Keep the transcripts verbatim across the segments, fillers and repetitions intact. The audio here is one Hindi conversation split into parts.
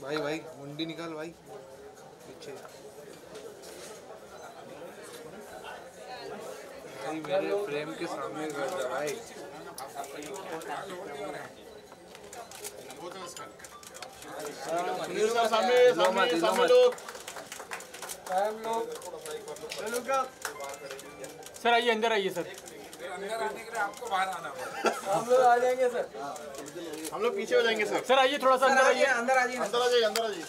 भाई भाई मुंडी निकाल भाई पीछे। भाई मेरे फ्रेम के सामने कर दे भाई। सुनील सर सामने सामने सामने लोग टाइम लोग चलो क्या सर आइए अंदर आइए सर। अंदर आने के लिए आपको बाहर आना होगा। हम लोग आ जाएंगे सर। हम लोग पीछे हो जाएंगे सर। सर आइए थोड़ा सा अंदर आइए अंदर आ जाइए अंदर आ जाइए अंदर आ जाइए।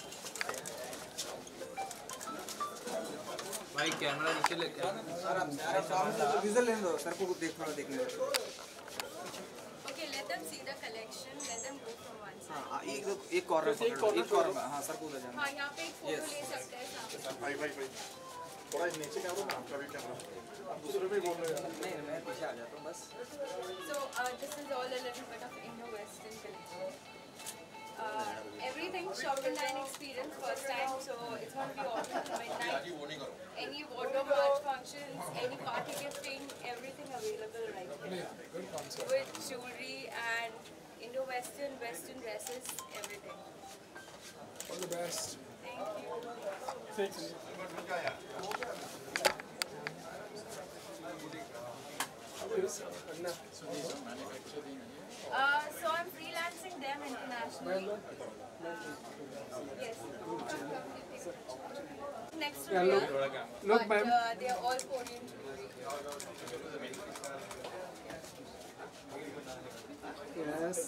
भाई कैमरा नीचे लेके सर विजुअल लेने दो सर को देख थोड़ा देखने दो। Okay, let them see the collection. Let them go from one side. हां एक एक कॉर्नर पकड़ो एक कॉर्नर हां सर को उधर जाना। हाँ यहाँ पे एक फोटो ले सकते हैं सामने। भाई भाई भाई थोड़ा नीचे कैमरा ना आपका भी कैमरा आप दूसरे भी बोल रहे हैं। नहीं मैं पीछे आ जाता हूं बस। So uh, this is all a little bit of Indo-Western collection. Uh, everything shop and dine experience first time, so it's going to be open till midnight. Any water march functions, any party gifting, everything available right here. With jewelry and Indo-Western, Western dresses, everything. All the best. Thank you. Uh, so I'm freelancing them internationally. Uh, yes. Next to here, look but uh, they are all Korean jewelry. Yes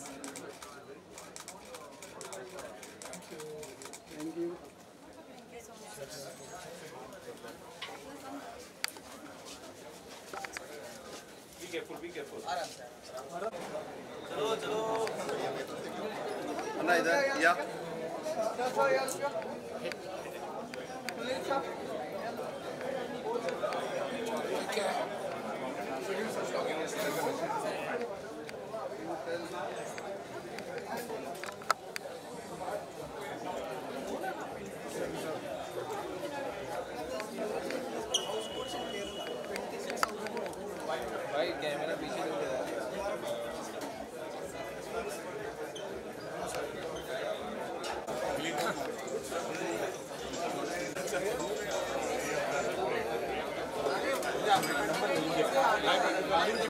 thank you. Thank you so much. Be careful, be careful. चलो चलो अन्ना इधर या भाई कैमरा पीछे ले